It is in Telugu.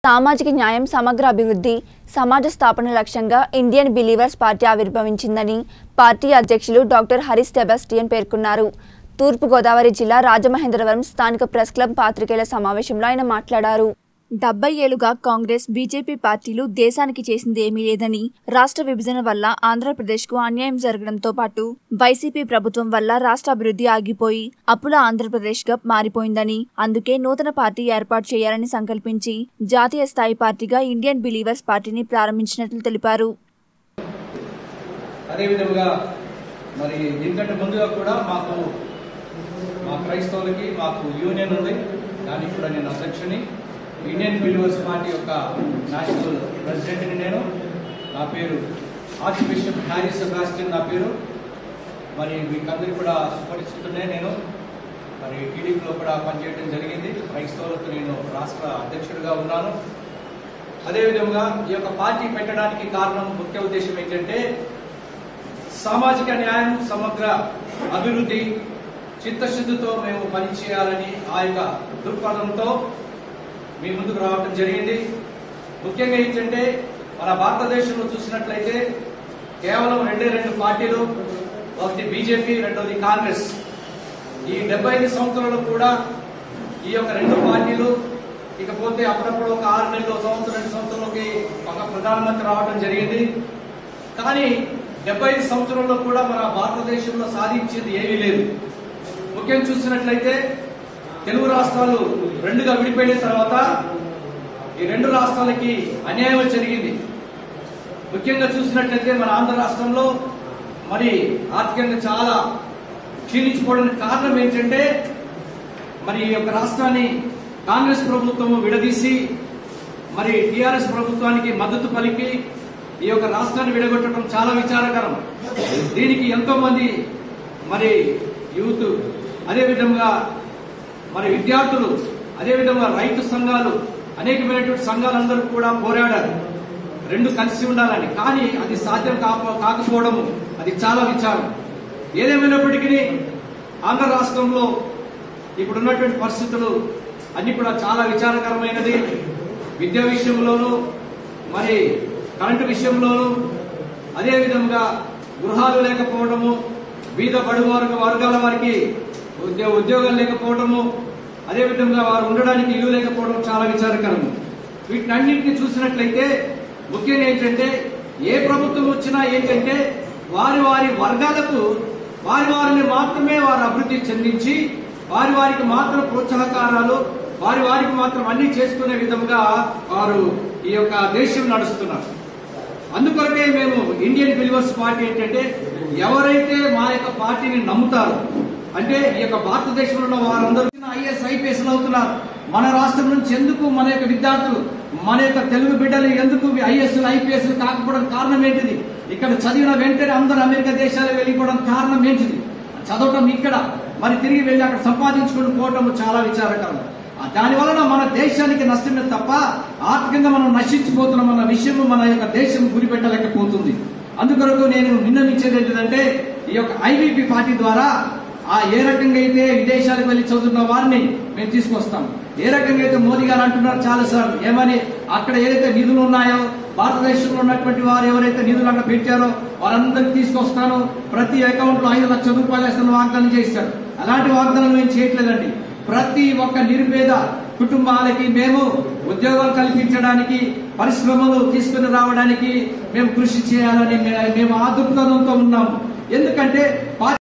సామాజిక న్యాయం, సమగ్ర అభివృద్ధి, సమాజ స్థాపన లక్ష్యంగా ఇండియన్ బిలీవర్స్ పార్టీ ఆవిర్భవించిందని పార్టీ అధ్యక్షులు డాక్టర్ హరీష్ సెబాస్టియన్ పేర్కొన్నారు. తూర్పు గోదావరి జిల్లా రాజమహేంద్రవరం స్థానిక ప్రెస్ క్లబ్ పాత్రికేయుల సమావేశంలో ఆయన మాట్లాడారు. 70 ఏళ్లుగా కాంగ్రెస్, బీజేపీ పార్టీలు దేశానికి చేసింది ఏమీ లేదని, రాష్ట్ర విభజన వల్ల ఆంధ్రప్రదేశ్కు అన్యాయం జరగడంతో పాటు వైసీపీ ప్రభుత్వం వల్ల రాష్ట్ర అభివృద్ధి ఆగిపోయి అప్పుల ఆంధ్రప్రదేశ్గా మారిపోయిందని, అందుకే నూతన పార్టీ ఏర్పాటు చేయాలని సంకల్పించి జాతీయ స్థాయి పార్టీగా ఇండియన్ బిలీవర్స్ పార్టీని ప్రారంభించినట్లు తెలిపారు. అదేవిధంగా మరి దీనికంటే ముందుగా కూడా మా క్రైస్తవులకి మాకు యూనియన్ ఉంది. దానికి కూడా నేను అధ్యక్షుని, ఇండియన్ బిలీవర్స్ పార్టీ యొక్క నేషనల్ ప్రెసిడెంట్ని నేను. నా పేరు ఆర్చ్ బిషప్ హరీష్ సెబాస్టియన్ నా పేరు. మరి మీకు అందరికీ కూడా సుపరిచితున్నే. నేను మరి టీడీపీలో కూడా పనిచేయడం జరిగింది. క్రైస్తవులకు నేను రాష్ట్ర అధ్యక్షుడిగా ఉన్నాను. అదేవిధంగా ఈ యొక్క పార్టీ పెట్టడానికి కారణం, ముఖ్య ఉద్దేశం ఏంటంటే సామాజిక న్యాయం, సమగ్ర అభివృద్ధి, చిత్తశుద్ధితో మేము పనిచేయాలని ఆ యొక్క దృక్పథంతో మీ ముందుకు రావడం జరిగింది. ముఖ్యంగా ఏంటంటే మన భారతదేశంలో చూసినట్లయితే కేవలం రెండు పార్టీలు, ఒకటి బీజేపీ, రెండవది కాంగ్రెస్. ఈ 75 సంవత్సరాలు కూడా ఈ యొక్క రెండు పార్టీలు, ఇకపోతే అప్పుడప్పుడు ఒక 6 నెలలు, సంవత్సరం, 2 సంవత్సరాలకి ఒక ప్రధానమంత్రి రావడం జరిగింది. కానీ 75 సంవత్సరాల్లో కూడా మన భారతదేశంలో సాధించేది ఏమీ లేదు. ముఖ్యంగా చూసినట్లయితే తెలుగు రాష్ట్రాలు రెండుగా విడిపోయిన తర్వాత ఈ రెండు రాష్ట్రాలకి అన్యాయం జరిగింది. ముఖ్యంగా చూసినట్లయితే మన ఆంధ్ర రాష్ట్రంలో మరి ఆర్థికంగా చాలా క్షీణించిపోవడానికి కారణం ఏంటంటే మరి ఈ యొక్క రాష్ట్రాన్ని కాంగ్రెస్ ప్రభుత్వం విడదీసి మరి టీఆర్ఎస్ ప్రభుత్వానికి మద్దతు పలికి ఈ యొక్క రాష్ట్రాన్ని విడగొట్టడం చాలా విచారకరం. దీనికి ఎంతో మంది మరి యూత్, అదేవిధంగా మరి విద్యార్థులు, అదేవిధంగా రైతు సంఘాలు, అనేకమైనటువంటి సంఘాలందరూ కూడా పోరాడారు రెండు కలిసి ఉండాలని. కానీ అది సాధ్యం కాకపోవడం అది చాలా విచారం. ఏదేమైనప్పటికీ ఆంధ్ర రాష్ట్రంలో ఇప్పుడున్నటువంటి పరిస్థితులు అన్ని కూడా చాలా విచారకరమైనది. విద్యా విషయంలోనూ, మరి కరెంటు విషయంలోనూ, అదేవిధంగా గృహాలు లేకపోవడము, బీద బడుగు వర్గాల వారికి ఉద్యోగాలు లేకపోవడము, అదేవిధంగా వారు ఉండడానికి ఇల్లు లేకపోవడం చాలా విచారకరం. వీటినన్నింటినీ చూసినట్లయితే ముఖ్యంగా ఏంటంటే ఏ ప్రభుత్వం వచ్చినా ఏంటంటే వారి వర్గాలకు వారిని మాత్రమే వారు అభివృద్ధి చెందించి వారికి మాత్రం ప్రోత్సాహకారాలు, వారికి మాత్రం అన్ని చేసుకునే విధంగా వారు ఈ యొక్క దేశం నడుస్తున్నారు. అందుకొరకే మేము ఇండియన్ బిలీవర్స్ పార్టీ ఏంటంటే ఎవరైతే మా యొక్క పార్టీని నమ్ముతారో, అంటే ఈ యొక్క భారతదేశంలో ఉన్న వారందరూ ఐఏఎస్, ఐపీఎస్లు అవుతున్నారు. మన రాష్ట్రం నుంచి ఎందుకు మన యొక్క విద్యార్థులు, మన యొక్క తెలుగు బిడ్డలు ఎందుకు ఐఏఎస్లు, ఐపీఎస్లు కాకపోవడం కారణం ఏంటిది? ఇక్కడ చదివిన వెంటనే అందరూ అమెరికా దేశాలు వెళ్ళిపోవడం కారణం ఏంటిది? చదవటం ఇక్కడ, మరి తిరిగి వెళ్ళి అక్కడ సంపాదించుకుని పోవటం చాలా విచారకరం. దానివలన మన దేశానికి నష్టమే తప్ప ఆర్థికంగా మనం నశించిపోతున్నాం అన్న విషయం మన యొక్క దేశం గురిపెట్టలేకపోతుంది. అందుకొరకు నేను విన్నవించేది ఏంటంటే ఈ యొక్క ఐబీపీ పార్టీ ద్వారా ఏ రకంగా అయితే విదేశాలకు వెళ్లి చదువుతున్న వారిని మేము తీసుకొస్తాం. ఏ రకంగా అయితే మోదీ గారు అంటున్నారు చాలా సార్లు, ఏమని అక్కడ ఏదైతే నిధులు ఉన్నాయో, భారతదేశంలో ఉన్నటువంటి వారు ఎవరైతే నిధులు అక్కడ పెట్టారో వారందరికీ తీసుకొస్తాను, ప్రతి అకౌంట్ లో 5 లక్షల రూపాయలు వేస్తున్న వాగ్దానం చేశారు. అలాంటి వాగ్దానం మేము చేయట్లేదండి. ప్రతి ఒక్క నిరుపేద కుటుంబాలకి మేము ఉద్యోగాలు కల్పించడానికి, పరిశ్రమలు తీసుకుని రావడానికి మేము కృషి చేయాలని మేము ఆ దృక్పథంతో ఉన్నాము. ఎందుకంటే